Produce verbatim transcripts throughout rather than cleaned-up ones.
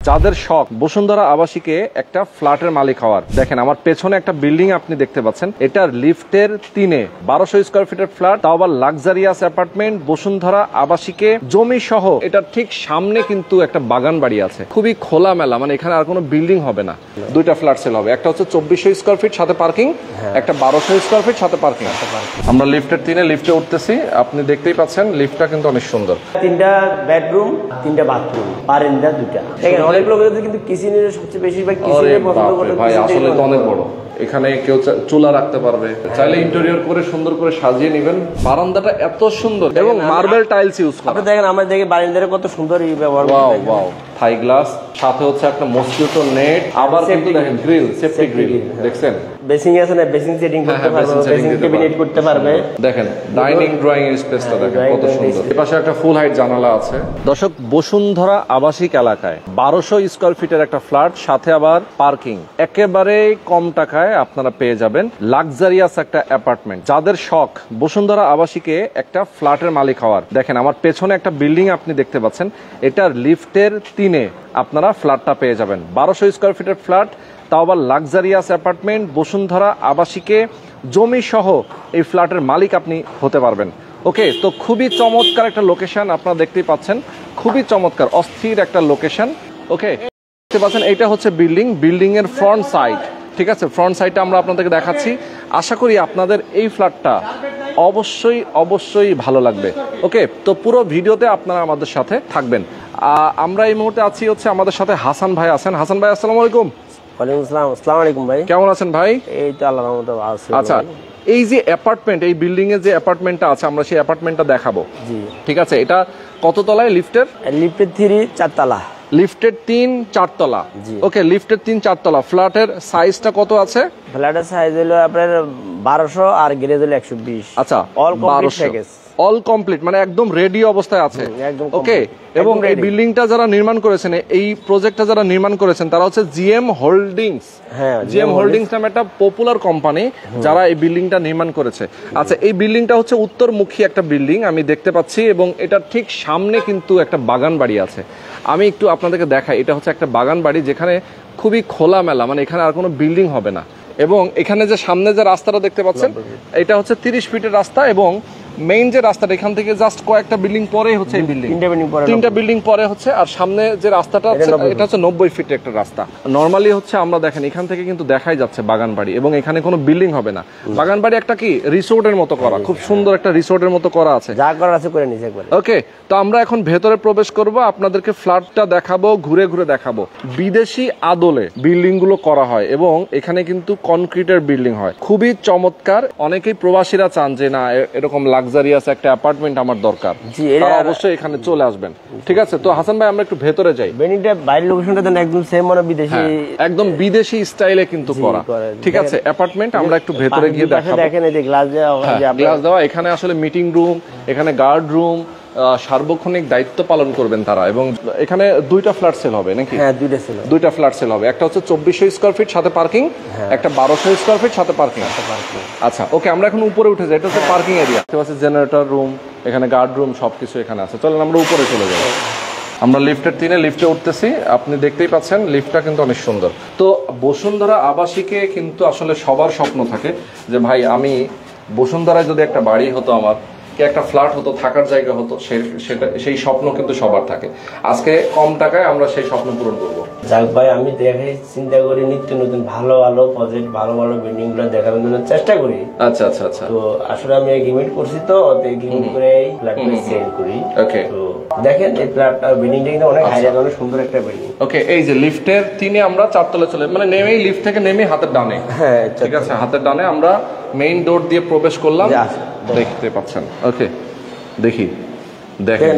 যাদের শখ বসুন্ধরা আবাসিকে একটা ফ্ল্যাটের মালিক হওয়ার, দেখেন আমার পেছনে একটা বিল্ডিং আপনি দেখতে পাচ্ছেন, এটার লিফটের তিনে বারোশো স্কোয়ার ফিটের ফ্ল্যাট, তাও আবার লাক্সারিয়াস অ্যাপার্টমেন্ট বসুন্ধরা আবাসিকে জমি সহ। এটার ঠিক সামনে কিন্তু একটা বাগান বাড়ি আছে, খুবই খোলামেলা, মানে এখানে আর কোনো বিল্ডিং হবে না। দুইটা ফ্ল্যাট সেল হবে, একটা হচ্ছে চব্বিশশো স্কোয়ার ফিট সাথে পার্কিং, একটা বারোশো স্কোয়ার ফিট সাথে পার্কিং। আমরা লিফটের তিনে লিফটে উঠতেছি, আপনি দেখতেই পাচ্ছেন লিফটটা কিন্তু অনেক সুন্দর। তিনটা বেডরুম, তিনটা বাথরুম, বারান্দা দুইটা। দেখেন অনেক লোকের কিন্তু কিচেনের সবচেয়ে বেশিরভাগ কিচেনে পছন্দ করে। ভাই আসলে তো অনেক বড়, এখানে কেউ চুলা রাখতে পারবে, চাইলে ইন্টেরিয়র করে সুন্দর করে সাজিয়ে নেবেন। বারান্দাটা এত সুন্দর এবং মার্বেল টাইলস ইউজ করা। আপনি দেখেন আমরা দেখি বারান্দারে কত সুন্দর ব্যবহার করা। ওয়াও ওয়াও, থাই গ্লাস, সাথে হচ্ছে একটা মসকিউটো নেট, আবার কিন্তু দেখেন গ্রিল, সেফটি গ্রিল দেখছেন। বেসিং আছে না, বেসিং সেটিং করতে পারবে, বেসিং ক্যাবিনেট করতে পারবে। দেখেন ডাইনিং ড্রয়িং স্পেসটা দেখেন কত সুন্দর। এপাশে একটা ফুল হাইট জানালা আছে। দর্শক, বসুন্ধরা আবাসিক এলাকায় বারোশো স্কোয়ার ফিটের একটা ফ্ল্যাট, সাথে আবার পার্কিং, একেবারে কম টাকায় আপনারা পেয়ে যাবেন লাক্সারিয়াস একটা অ্যাপার্টমেন্ট। যাদের শখ বসুন্ধরা আবাসিকে একটা ফ্ল্যাটের মালিক হওয়ার, দেখেন আমার পেছনে একটা বিল্ডিং আপনি দেখতে পাচ্ছেন, এটার লিফটের তিনে আপনারা ফ্ল্যাটটা পেয়ে যাবেন। বারোশো স্কোয়ার ফিটের ফ্ল্যাট, তাও আবার লাক্সারিয়াস অ্যাপার্টমেন্ট বসুন্ধরা আবাসিকে জমি সহ এই ফ্ল্যাটের মালিক আপনি হতে পারবেন। ওকে, তো খুবই চমৎকার একটা লোকেশন আপনারা দেখতেই পাচ্ছেন, খুবই চমৎকার অস্থির একটা লোকেশন। ওকে, দেখতে পাচ্ছেন এইটা হচ্ছে বিল্ডিং, বিল্ডিং এর ফ্রন্ট সাইড। ঠিক আছে, ফ্রন্ট সাইডটা আমরা আপনাদেরকে দেখাচ্ছি। আশা করি আপনাদের এই ফ্ল্যাটটা অবশ্যই অবশ্যই ভালো লাগবে। ওকে, তো পুরো ভিডিওতে আপনারা আমাদের সাথে থাকবেন। আমরা এই মুহূর্তে আছি হচ্ছে আমাদের সাথে হাসান ভাই আছেন। হাসান ভাই আসসালামু আলাইকুম। ওয়ালাইকুম আসসালাম। আসসালামু আলাইকুম ভাই, কেমন আছেন ভাই? এই তো আল্লাহর রহমতে ভালো আছি। আচ্ছা, এই যে অ্যাপার্টমেন্ট, এই বিল্ডিং এর যে অ্যাপার্টমেন্টটা আছে, আমরা সেই অ্যাপার্টমেন্টটা দেখাবো। জি ঠিক আছে, এটা কত তলায়? লিফটের লিফটের থ্রি চারতলা। লিফটের তিন চারতলা। ওকে, লিফটের তিন চারতলা। ফ্ল্যাটের সাইজটা কত আছে? ফ্ল্যাটের সাইজ হলো আপনার বারোশো আর গ্রেজ হলো একশো বিশ। আচ্ছা, all complete package, all complete, মানে একদম রেডি অবস্থায় আছে। ওকে, এবং এই বিল্ডিংটা যারা নির্মাণ করেছেন, এই প্রজেক্টটা যারা নির্মাণ করেছেন, তারা হচ্ছে জিএম হোল্ডিংস। হ্যাঁ, জিএম হোল্ডিংস নামে একটা পপুলার কোম্পানি যারা এই বিল্ডিংটা নির্মাণ করেছে। আচ্ছা, এই বিল্ডিংটা হচ্ছে উত্তরমুখী একটা বিল্ডিং আমি দেখতে পাচ্ছি, এবং এটার ঠিক সামনে কিন্তু একটা বাগান বাড়ি আছে। আমি একটু আপনাদেরকে দেখাই, এটা হচ্ছে একটা বাগান বাড়ি যেখানে খুবই খোলামেলা, মানে এখানে আর কোনো বিল্ডিং হবে না। এবং এখানে যে সামনে যে রাস্তাটা দেখতে পাচ্ছেন, এটা হচ্ছে তিরিশ ফিটের রাস্তা, এবং মেইন যে রাস্তাটা এখান থেকে জাস্ট কয়েকটা বিল্ডিং পরে হচ্ছে এই বিল্ডিং, তিনটা বিল্ডিং পরে হচ্ছে। আর সামনে যে রাস্তাটা আছে এটা হচ্ছে নব্বই ফিটের একটা রাস্তা। নর্মালি হচ্ছে আমরা দেখেন এখান থেকে কিন্তু দেখাই যাচ্ছে বাগান বাড়ি, এবং এখানে কোনো বিল্ডিং হবে না। বাগান বাড়ি একটা কি রিসোর্টের মতো করা, খুব সুন্দর একটা রিসোর্টের মতো করা আছে, যা করার আছে করে নিছে একবার। ওকে, তো আমরা এখন ভেতরে প্রবেশ করব, আপনাদেরকে ফ্ল্যাটটা দেখাবো, ঘুরে ঘুরে দেখাবো। বিদেশি আদলে বিল্ডিং গুলো করা হয়, এবং এখানে কিন্তু কনক্রিটের বিল্ডিং হয়, খুবই চমৎকার। অনেকেই প্রবাসীরা চান যে না, এরকম লাক্সারিয়াস একটা অ্যাপার্টমেন্ট আমার দরকার, তারা অবশ্যই এখানে চলে আসবেন। ঠিক আছে, তো হাসান ভাই আমরা একটু ভেতরে যাই। বিল্ডিংটা বাইরের লোকেশনটা দেন একদম সেম, মানে বিদেশি, একদম বিদেশি স্টাইলে কিন্তু করা। ঠিক আছে, অ্যাপার্টমেন্ট আমরা একটু ভেতরে গিয়ে দেখাবো। দেখেন এই যে গ্লাস দেওয়া, গ্লাস দেওয়া, এখানে আসলে মিটিং রুম, এখানে গার্ড রুম, সার্বক্ষণিক দায়িত্ব পালন করবেন তারা। এবং এখানে দুইটা ফ্ল্যাট সেল হবে নাকি? হ্যাঁ, দুইটা সেল, দুইটা ফ্ল্যাট সেল হবে। একটা হচ্ছে চব্বিশশো স্কোয়ার ফিট সাথে পার্কিং, একটা বারোশো স্কোয়ার ফিট সাথে পার্কিং। আচ্ছা, ওকে, আমরা এখন উপরে উঠে যাই। এটা হচ্ছে পার্কিং এরিয়া, জেনারেটর রুম, এখানে গার্ড রুম, সবকিছু এখানে আছে। চলেন আমরা উপরে চলে যাই। আমরা লিফটের তিনে লিফটে উঠতেছি, আপনি দেখতেই পাচ্ছেন লিফটটা কিন্তু অনেক সুন্দর। তো বসুন্ধরা আবাসিকে কিন্তু আসলে সবার স্বপ্ন থাকে যে ভাই আমি বসুন্ধরায় যদি একটা বাড়ি হতো, আমার কি একটা ফ্ল্যাট হতো, থাকার জায়গা হতো, সেটা সেই স্বপ্ন কিন্তু সবার থাকে। আজকে কম টাকায় আমরা সেই স্বপ্ন পূরণ করবো। যাক ভাই, আমি দেখে চিন্তা করি নিত্য নতুন ভালো ভালো প্রজেক্ট, ভালো ভালো বিল্ডিং গুলো দেখানোর জন্য চেষ্টা করি। আচ্ছা আচ্ছা আচ্ছা, তো আসলে আমি এগ্রিমেন্ট করছি, তো এগ্রিমেন্ট করে এই ফ্ল্যাটটা সেল করি। ওকে, তো দেখেন এই ফ্ল্যাটটা বিল্ডিংটা কিন্তু অনেক হাই রেঞ্জ, অনেক সুন্দর একটা বিল্ডিং। ওকে, এই যে লিফটের তিনে আমরা চারতলা চলে, মানে নেমেই লিফট থেকে নেমে হাতের ডানে। হ্যাঁ ঠিক আছে, হাতের ডানে আমরা মেইন ডোর দিয়ে প্রবেশ করলাম, দেখতে পাচ্ছেন। ওকে, দেখি দেখেন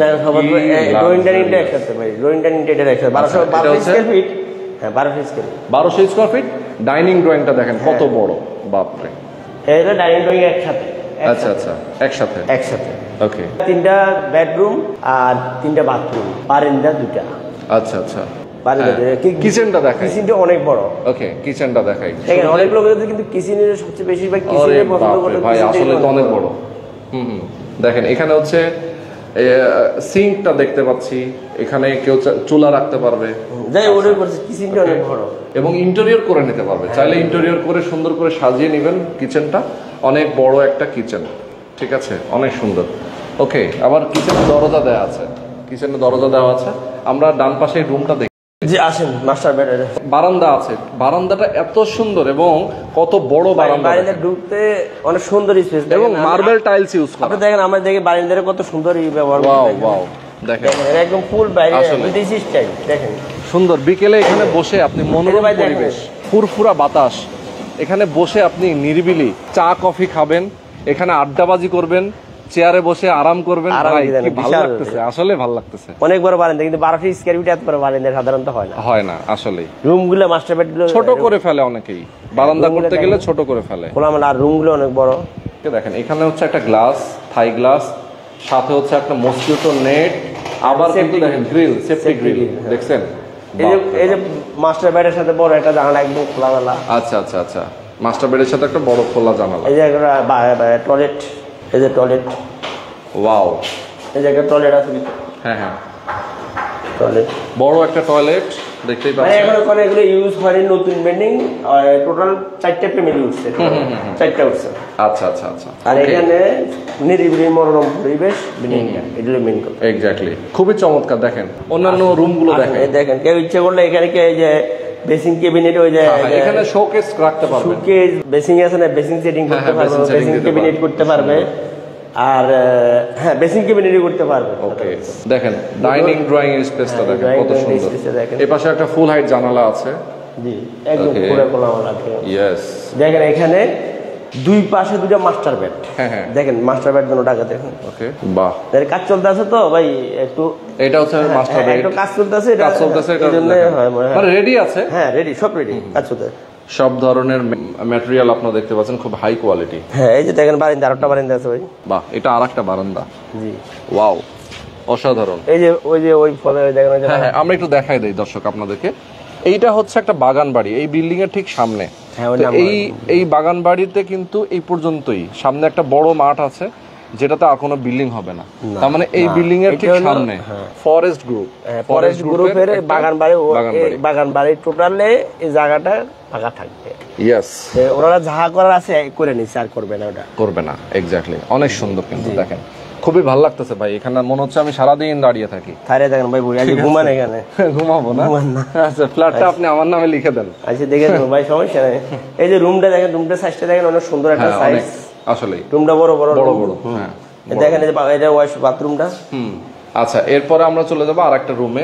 বারোশো স্কোয়ার ফিট ডাইনিং ড্রয়িংটা দেখেন কত বড়, বাপরে। এটা ডাইনিং ড্রয়িং একসাথে। আচ্ছা আচ্ছা, একসাথে একসাথে ওকে। তিনটা বেডরুম আর তিনটা বাথরুম, বারান্দা দুইটা। আচ্ছা আচ্ছা, কিচেনটা দেখাই, কিচেনটা অনেক বড়। ওকে, কিচেনটা দেখাই। দেখেন অনেক লোকের কিন্তু কিচেনের সবচেয়ে বেশিরভাগ কিচেনে পছন্দ করে। ভাই আসলে তো অনেক বড়। হুম হুম, দেখেন এখানে হচ্ছে সিঙ্কটা দেখতে পাচ্ছি, এখানে কেউ চুলা রাখতে পারবে, যাই অর্ডার করছি কিচেনটা অনেক বড় এবং ইন্টেরিয়র করে নিতে পারবে। চাইলে ইন্টেরিয়র করে সুন্দর করে সাজিয়ে নেবেন কিচেনটা। অনেক বড় একটা কিচেন, ঠিক আছে, অনেক সুন্দর। ওকে, আবার কিচেনের দরজা দেওয়া আছে, কিচেনের দরজা দেওয়া আছে। আমরা ডান পাশে রুমটা দেখি, জি আসেন মাস্টার বেডে। বারান্দা আছে, বারান্দাটা এত সুন্দর এবং কত বড় বারান্দা, বারান্দা ঢুকতে অনেক সুন্দর স্পেস এবং মার্বেল টাইলস ইউজ করা। আপনি দেখেন আমরা দেখি বারান্দারে কত সুন্দর ব্যবহার ওয়াও ওয়াও, দেখেন একদম ফুল বাইরে বিদেশি স্টাইল। দেখেন সুন্দর, বিকেলে এখানে বসে আপনি মনোরম পরিবেশ, ফুরফুরা বাতাস, এখানে বসে আপনি নিরিবিলি চা কফি খাবেন, এখানে আড্ডাবাজি করবেন, চেয়ারে বসে আরাম করবেন। ভাই কি ভালো লাগতেছে, আসলে ভালো লাগতেছে। অনেক বড় বারান্দা, কিন্তু বারোশো স্কয়ার ফিট এত বড় বারান্দা সাধারণত হয় না, হয় না আসলে। রুমগুলো মাস্টার বেডগুলো ছোট করে ফেলে অনেকেই, বারান্দা করতে গেলে ছোট করে ফেলে। খোলামেলা, আর রুমগুলো অনেক বড়। দেখেন এখানে হচ্ছে একটা গ্লাস, থাই গ্লাস, সাথে হচ্ছে একটা মসকিউটো নেট, আবার কিন্তু দেখেন গ্রিল, সেফটি গ্রিল দেখছেন। এই যে এই যে মাস্টার বেডের সাথে বড় একটা জানালা একদম খোলামেলা। আচ্ছা আচ্ছা আচ্ছা, মাস্টার বেডের সাথে একটা বড় খোলা জানালা। এই যে টয়লেট, এই যে টয়লেট, ওয়াও, এই যে একটা টয়লেট আছে। হ্যাঁ হ্যাঁ, টয়লেট, বড় একটা টয়লেট দেখতেই পাচ্ছেন। এখন ওখানে এগুলো ইউজ হয়নি, নতুন বিল্ডিং, টোটাল চারটা ফ্যামিলি উঠছে, চারটা উঠছে। আচ্ছা আচ্ছা আচ্ছা, আর এখানে নিরিবিলি মনোরম পরিবেশ, বিল্ডিংটা এগুলো মেইন কথা। এক্স্যাক্টলি, খুবই চমৎকার। দেখেন অন্যান্য রুমগুলো দেখেন, দেখেন কেউ ইচ্ছে করলে এখানে কে এই যে বেসিং ক্যাবিনেট, ওই যে এখানে শোকেস রাখতে পারবে, শোকেস বেসিং আছে না, বেসিং সেটিং করতে পারবে, বেসিং ক্যাবিনেট করতে পারবে, আর হ্যাঁ বেসিং ক্যাবিনেটই করতে পারবে। ওকে, দেখেন ডাইনিং ড্রয়িং স্পেসটা দেখেন কত সুন্দর। এই পাশে একটা ফুল হাইট জানালা আছে, জি একদম পুরো খোলামেলা। ইয়েস, দেখেন এখানে দুই পাশে দুটো মাস্টার বেড। হ্যাঁ হ্যাঁ, দেখেন মাস্টার বেড দুটো টাকা দেখুন। ওকে, বাহ, এর কাজ চলতে আছে তো ভাই, একটু এটা হচ্ছে মাস্টার বেড, একটু কাজ চলতে আছে, কাজ চলতে আছে, এর জন্য হয় মানে রেডি আছে। হ্যাঁ রেডি, সব রেডি, কাজ চলতে। সব ধরনের ম্যাটেরিয়াল আপনারা দেখতে পাচ্ছেন, খুব হাই কোয়ালিটি। হ্যাঁ এই যে দেখেন বারান্দা, আরেকটা বারান্দা আছে ভাই। বাহ, এটা আরেকটা বারান্দা, জি ওয়াও, অসাধারণ। এই যে ওই যে ওই ফলে দেখেন, ওই যে হ্যাঁ হ্যাঁ, আমরা একটু দেখাই দেই দর্শক আপনাদেরকে। এইটা হচ্ছে একটা বাগান বাড়ি, এই বিল্ডিং এর ঠিক সামনে। এই এই বাগান বাড়িতে কিন্তু এই পর্যন্তই, সামনে একটা বড় মাঠ আছে যেটাতে আর কোনো বিল্ডিং হবে না। তার মানে এই বিল্ডিং এর ঠিক সামনে ফরেস্ট গ্রুপ, ফরেস্ট গ্রুপের বাগান বাড়ি, বাগান বাড়ি টোটালে এই জায়গাটা ফাঁকা থাকবে। ইয়েস, ওনারা যাহা করার আছে করে নিচ্ছে, আর করবে না, ওটা করবে না। এক্স্যাক্টলি, অনেক সুন্দর কিন্তু দেখেন, খুবই ভালো লাগতেছে ভাই। এখানে মনে হচ্ছে আমি সারাদিন দাঁড়িয়ে থাকি। তারে দেখেন ভাই, বুড়ি আজ ঘুমান এখানে। ঘুমাবো না? আচ্ছা, ফ্ল্যাটটা আপনি আমার নামে লিখে দেন। আচ্ছা দেখে দেবো ভাই, সমস্যা নেই। এই যে রুমটা দেখেন, রুমটা সাইজটা দেখেন, অনেক সুন্দর একটা সাইজ আসলে। রুমটা বড় বড় বড় বড়, হ্যাঁ দেখেন, এই যে এটা ওয়াশ বাথরুমটা। হুম, আচ্ছা, এরপরে আমরা চলে যাবো আরেকটা রুমে।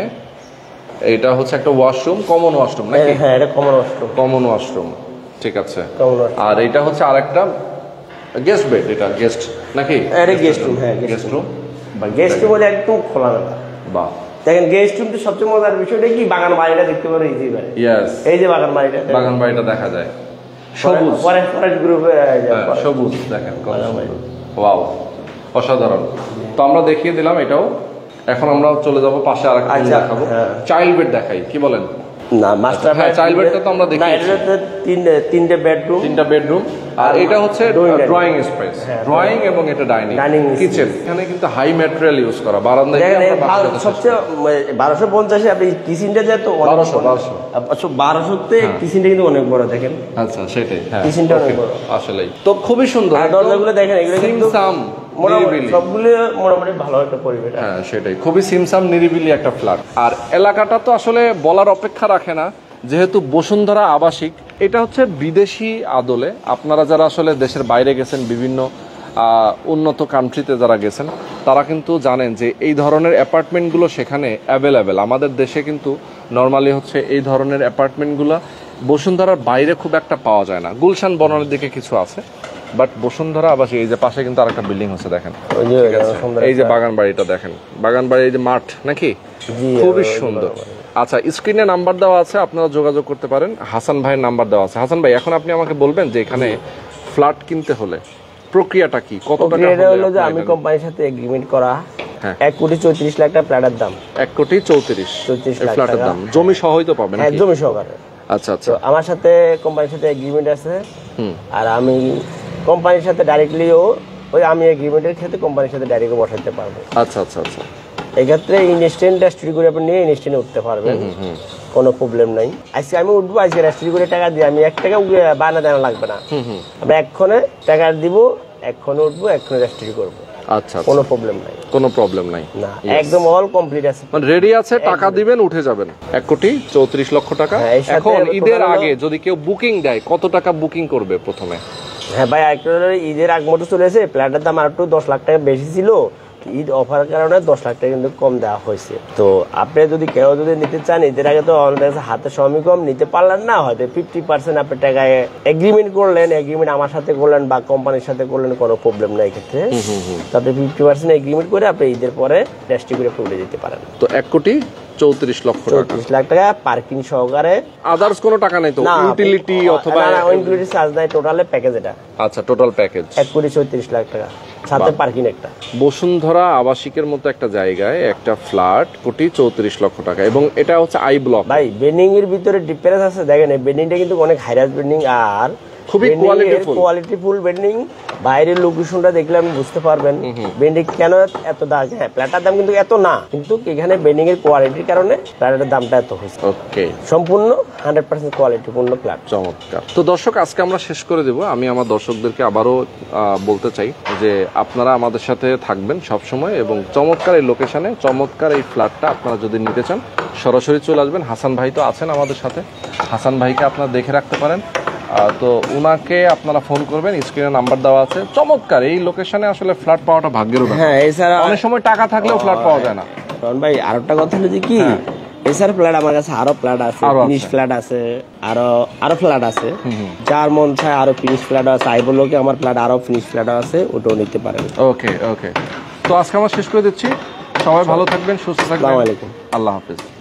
এটা হচ্ছে একটা ওয়াশরুম, কমন ওয়াশরুম নাকি? হ্যাঁ এটা কমন ওয়াশরুম, কমন ওয়াশরুম, ঠিক আছে। Common washroom. আর এটা হচ্ছে আরেকটা গেস্ট বেড, এটা গেস্ট নাকি? এটা গেস্ট রুম, হ্যাঁ গেস্ট রুম। বা গেস্ট রুম বলে একদম খোলামেলা। বাহ, দেখেন গেস্ট রুমটা সবচেয়ে মজার বিষয়টা কি, বাগান বাড়িটা দেখতে পারো ইজি ভাই। ইয়েস, এই যে বাগান বাড়িটা, বাগান বাড়িটা দেখা যায়, সবুজ, ফরেস্ট ফরেস্ট গ্রুপে সবুজ দেখেন, ওয়াও, অসাধারণ। তো আমরা দেখিয়ে দিলাম এটাও। এখন আমরা চলে যাব পাশে আরেকটা রুম দেখাবো, চাইল্ড বেড দেখাই, কি বলেন? না মাস্টার হ্যাঁ, চাইল্ড বেডটা তো আমরা দেখি, না এটাতে তিনটে তিনটে বেডরুম, তিনটা বেডরুম, আর এটা হচ্ছে ড্রয়িং স্পেস, ড্রয়িং এবং এটা ডাইনিং ডাইনিং কিচেন। এখানে কিন্তু হাই ম্যাটেরিয়াল ইউজ করা, বারান্দায় সবচেয়ে বারোশো পঞ্চাশে আপনি কিচেনটা যে তো বারোশো বারোশো আচ্ছা বারোশোতে কিচেনটা কিন্তু অনেক বড় দেখেন। আচ্ছা সেটাই, হ্যাঁ কিচেনটা অনেক বড় আসলেই। তো খুবই সুন্দর, আর দরজাগুলো দেখেন, এগুলো কিন্তু মোটামুটি সবগুলো মোটামুটি ভালো একটা পরিবেশ। হ্যাঁ সেটাই, খুবই সিমসাম নিরিবিলি একটা ফ্ল্যাট। আর এলাকাটা তো আসলে বলার অপেক্ষা রাখে না, যেহেতু বসুন্ধরা আবাসিক। এটা হচ্ছে বিদেশি আদলে, আপনারা যারা আসলে দেশের বাইরে গেছেন, বিভিন্ন উন্নত কান্ট্রিতে যারা গেছেন, তারা কিন্তু জানেন যে এই ধরনের অ্যাপার্টমেন্টগুলো সেখানে অ্যাভেলেবেল। আমাদের দেশে কিন্তু নর্মালি হচ্ছে এই ধরনের অ্যাপার্টমেন্টগুলো বসুন্ধরার বাইরে খুব একটা পাওয়া যায় না। গুলশান বনানীর দিকে কিছু আছে, বাট বসুন্ধরা আবাসিক। এই যে পাশে কিন্তু আরেকটা বিল্ডিং হচ্ছে দেখেন, এই যে বাগান বাড়িটা দেখেন, বাগান বাড়ি, এই যে মাঠ নাকি, খুবই সুন্দর। আচ্ছা, স্ক্রিনে নাম্বার দেওয়া আছে, আপনারা যোগাযোগ করতে পারেন। হাসান ভাইয়ের নাম্বার দেওয়া আছে। হাসান ভাই, এখন আপনি আমাকে বলবেন যে এখানে ফ্ল্যাট কিনতে হলে প্রক্রিয়াটা কি, কত টাকা হলো? যে আমি কোম্পানির সাথে এগ্রিমেন্ট করা, এক কোটি চৌত্রিশ লাখ টাকা ফ্ল্যাটের দাম, এক কোটি চৌত্রিশ চৌত্রিশ লাখ ফ্ল্যাটের দাম, জমি সহই তো পাবেন? হ্যাঁ জমি সহকারে। আচ্ছা আচ্ছা, আমার সাথে কোম্পানির সাথে এগ্রিমেন্ট আছে, আর আমি কোম্পানির সাথে ডাইরেক্টলিও ওই আমি এগ্রিমেন্টের ক্ষেত্রে কোম্পানির সাথে ডাইরেক্ট বসাতে পারবো। আচ্ছা আচ্ছা আচ্ছা, এক্ষেত্রে ইনস্ট্যান্ট রেজিস্ট্রি করে আপনি নিয়ে ইনস্ট্যান্ট উঠতে পারবেন, কোনো প্রবলেম নাই। আজকে আমি উঠবো, আজকে রেজিস্ট্রি করে টাকা দিয়ে আমি এক টাকা বানা দেওয়া লাগবে না, আমরা এক্ষণে টাকা দিব, এক্ষণে উঠবো, এক্ষণে রেজিস্ট্রি করবো। আচ্ছা, কোনো প্রবলেম নাই, কোনো প্রবলেম নাই, না একদম অল কমপ্লিট আছে, মানে রেডি আছে, টাকা দিবেন উঠে যাবেন। এক কোটি চৌত্রিশ লক্ষ টাকা। এখন ঈদের আগে যদি কেউ বুকিং দেয় কত টাকা বুকিং করবে প্রথমে? হ্যাঁ ভাই, একটা ঈদের আগ মতো চলে এসে প্ল্যাটের দাম আর একটু দশ লাখ টাকা বেশি ছিল, ঈদ অফারের কারণে দশ লাখ টাকা কিন্তু কম দেওয়া হয়েছে। তো আপনি যদি কেউ যদি নিতে চান ঈদের আগে, তো আমাদের হাতে সময় কম, নিতে পারলেন না, হয়তো ফিফটি পার্সেন্ট আপনার টাকায় এগ্রিমেন্ট করলেন, এগ্রিমেন্ট আমার সাথে করলেন বা কোম্পানির সাথে করলেন, কোনো প্রবলেম নাই ক্ষেত্রে। তো আপনি ফিফটি পার্সেন্ট এগ্রিমেন্ট করে আপনি ঈদের পরে রেজিস্ট্রি করে উঠে দিতে পারেন। তো এক কোটি চৌত্রিশ লক্ষ টাকা, চৌত্রিশ লাখ টাকা পার্কিং সহকারে, আদার্স কোনো টাকা নাই তো? ইউটিলিটি অথবা ইনক্লুডিং চার্জ নাই, টোটালে প্যাকেজ এটা। আচ্ছা, টোটাল প্যাকেজ এক কোটি চৌত্রিশ লাখ টাকা, সাথে পার্কিং একটা। বসুন্ধরা আবাসিকের মতো একটা জায়গায় একটা ফ্ল্যাট কোটি চৌত্রিশ লক্ষ টাকা, এবং এটা হচ্ছে আই ব্লক। ভাই বেন্ডিং এর ভিতরে ডিফারেন্স আছে, দেখেন এই বেন্ডিংটা কিন্তু অনেক হাইরাইজ বেন্ডিং, আর খুবই কোয়ালিটিফুল কোয়ালিটিফুল বেন্ডিং। বাইরের লোকেশনটা দেখলে আপনি বুঝতে পারবেন বেন্ডিং কেন এত দাম। হ্যাঁ, প্ল্যাটার দাম কিন্তু এত না, কিন্তু এখানে বেন্ডিং এর কোয়ালিটির কারণে প্ল্যাটের দামটা এত হয়েছে। ওকে, সম্পূর্ণ হান্ড্রেড পার্সেন্ট কোয়ালিটিপূর্ণ প্ল্যাট। চমৎকার। তো দর্শক, আজকে আমরা শেষ করে দেব। আমি আমার দর্শকদেরকে আবারও বলতে চাই যে আপনারা আমাদের সাথে থাকবেন সবসময়, এবং চমৎকার এই লোকেশনে চমৎকার এই ফ্ল্যাটটা আপনারা যদি নিতে চান সরাসরি চলে আসবেন। হাসান ভাই তো আছেন আমাদের সাথে, হাসান ভাইকে আপনারা দেখে রাখতে পারেন। তো উনাকে আপনারা ফোন করবেন, স্ক্রিনে নাম্বার দেওয়া আছে। চমৎকার এই লোকেশনে আসলে ফ্ল্যাট পাওয়াটা ভাগ্যের ব্যাপার। হ্যাঁ, এছাড়া অনেক সময় টাকা থাকলেও ফ্ল্যাট পাওয়া যায় না। কারণ ভাই আর একটা কথা হলো যে কি, এছাড়া ফ্ল্যাট আমার কাছে আরো ফ্ল্যাট আছে, ফিনিশ ফ্ল্যাট আছে, আরো আরো ফ্ল্যাট আছে, যার মন চায় আরো ফিনিশ ফ্ল্যাট আছে, আই বললো কি আমার ফ্ল্যাট আরো ফিনিশ ফ্ল্যাট আছে, ওটাও নিতে পারেন। ওকে ওকে, তো আজকে আমরা শেষ করে দিচ্ছি। সবাই ভালো থাকবেন, সুস্থ থাকবেন, আসসালামু আলাইকুম, আল্লাহ হাফেজ।